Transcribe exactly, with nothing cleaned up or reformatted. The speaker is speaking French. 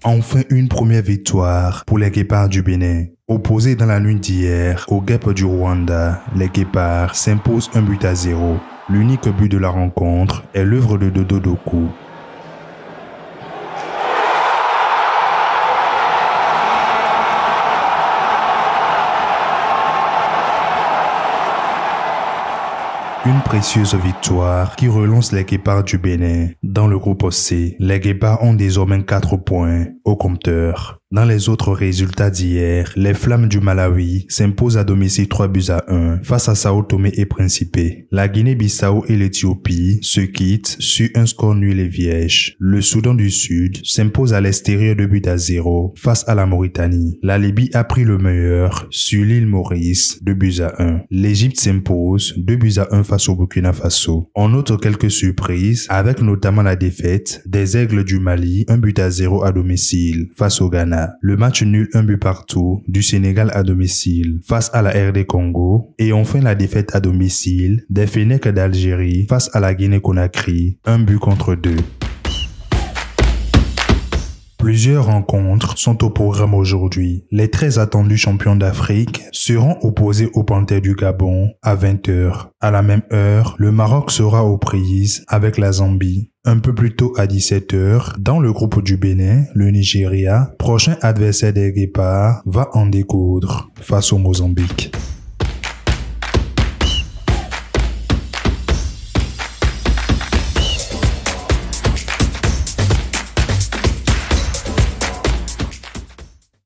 Enfin une première victoire pour les Guépards du Bénin. Opposés dans la nuit d'hier aux Guêpes du Rwanda, les Guépards s'imposent un but à zéro. L'unique but de la rencontre est l'œuvre de Dodo Doku. Une précieuse victoire qui relance les Guépards du Bénin. Dans le groupe C, les Guépards ont désormais quatre points au compteur. Dans les autres résultats d'hier, les Flammes du Malawi s'imposent à domicile trois buts à un face à Sao Tomé et Principe. La Guinée-Bissau et l'Éthiopie se quittent sur un score nul et vierge. Le Soudan du Sud s'impose à l'extérieur deux buts à zéro face à la Mauritanie. La Libye a pris le meilleur sur l'île Maurice, deux buts à un. L'Égypte s'impose deux buts à un face au Burkina Faso. On note quelques surprises avec notamment la défaite des Aigles du Mali, un but à zéro à domicile face au Ghana. Le match nul un but partout du Sénégal à domicile face à la R D Congo et enfin la défaite à domicile des Fennecs d'Algérie face à la Guinée-Conakry, un but contre deux. Plusieurs rencontres sont au programme aujourd'hui. Les très attendus champions d'Afrique seront opposés aux Panthères du Gabon à vingt heures. À la même heure, le Maroc sera aux prises avec la Zambie. Un peu plus tôt à dix-sept heures, dans le groupe du Bénin, le Nigeria, prochain adversaire des Guépards, va en découdre face au Mozambique.